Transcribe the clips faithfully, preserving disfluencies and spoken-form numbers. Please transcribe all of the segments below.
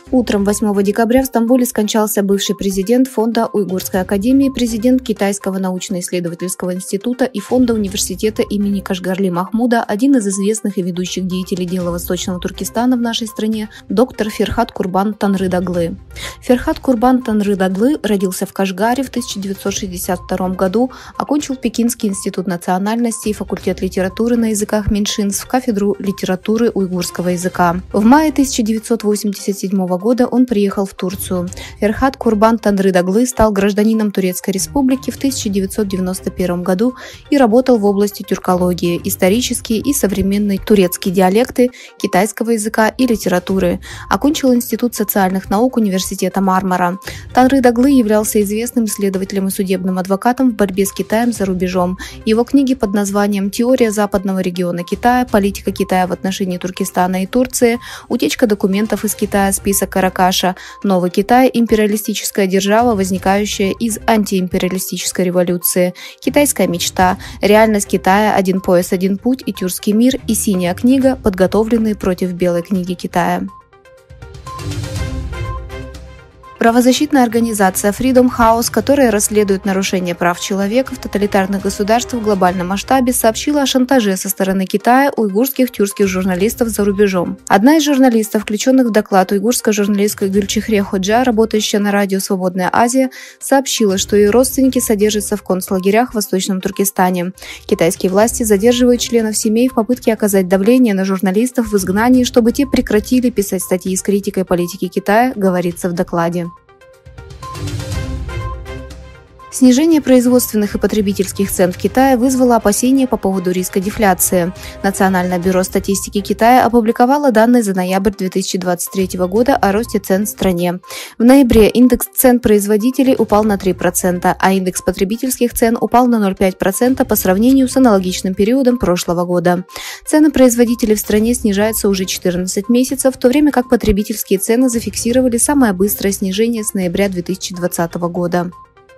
Утром восьмого декабря в Стамбуле скончался бывший президент Фонда Уйгурской академии, президент Китайского научно-исследовательского института и Фонда университета имени Кашгарли Махмуда, один из известных и ведущих деятелей дела Восточного Туркестана в нашей стране, доктор Ферхат Курбан Танрыдаглы. Ферхат Курбан Танрыдаглы родился в Кашгаре в тысяча девятьсот шестьдесят втором году, окончил Пекинский институт национальностей и факультет литературы на языках меньшинств, кафедру литературы уйгурского языка. В мае тысяча девятьсот восемьдесят седьмого года он приехал в Турцию. Ферхат Курбан Танрыдаглы стал гражданином Турецкой республики в тысяча девятьсот девяносто первом году и работал в области тюркологии, исторические и современные турецкие диалекты, китайского языка и литературы. Окончил Институт социальных наук Университета Мармара. Танрыдаглы являлся известным исследователем и судебным адвокатом в борьбе с Китаем за рубежом. Его книги под названием «Теория западного региона Китая», «Политика Китая в отношении Туркестана и Турции», «Утечка документов из Китая», «Список Каракаша», «Новый Китай. Империалистическая держава, возникающая из антиимпериалистической революции», «Китайская мечта», «Реальность Китая. Один пояс, один путь» и «Тюркский мир» и «Синяя книга», подготовленные против Белой книги Китая. Правозащитная организация Freedom House, которая расследует нарушения прав человека в тоталитарных государствах в глобальном масштабе, сообщила о шантаже со стороны Китая уйгурских тюркских журналистов за рубежом. Одна из журналистов, включенных в доклад, уйгурская журналистка Гюльчихре Ходжа, работающая на радио «Свободная Азия», сообщила, что ее родственники содержатся в концлагерях в Восточном Туркестане. Китайские власти задерживают членов семей в попытке оказать давление на журналистов в изгнании, чтобы те прекратили писать статьи с критикой политики Китая, говорится в докладе. Снижение производственных и потребительских цен в Китае вызвало опасения по поводу риска дефляции. Национальное бюро статистики Китая опубликовало данные за ноябрь две тысячи двадцать третьего года о росте цен в стране. В ноябре индекс цен производителей упал на три процента, а индекс потребительских цен упал на ноль целых пять десятых процента по сравнению с аналогичным периодом прошлого года. Цены производителей в стране снижаются уже четырнадцать месяцев, в то время как потребительские цены зафиксировали самое быстрое снижение с ноября две тысячи двадцатого года.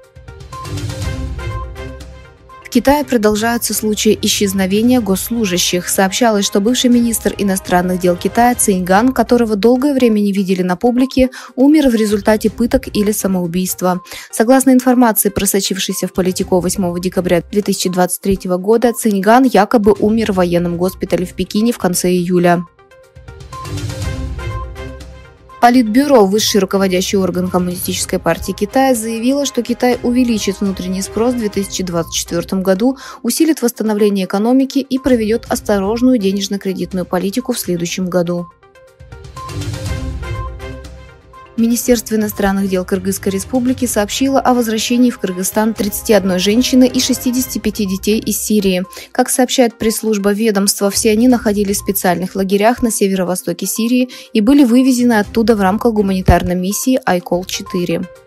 В Китае продолжаются случаи исчезновения госслужащих. Сообщалось, что бывший министр иностранных дел Китая Цинь Ган, которого долгое время не видели на публике, умер в результате пыток или самоубийства. Согласно информации, просочившейся в Политико восьмого декабря две тысячи двадцать третьего года, Цинь Ган якобы умер в военном госпитале в Пекине в конце июля. Политбюро, высший руководящий орган Коммунистической партии Китая, заявило, что Китай увеличит внутренний спрос в две тысячи двадцать четвёртом году, усилит восстановление экономики и проведет осторожную денежно-кредитную политику в следующем году. Министерство иностранных дел Кыргызской республики сообщило о возвращении в Кыргызстан тридцати одной женщины и шестидесяти пяти детей из Сирии. Как сообщает пресс-служба ведомства, все они находились в специальных лагерях на северо-востоке Сирии и были вывезены оттуда в рамках гуманитарной миссии Айкол четыре.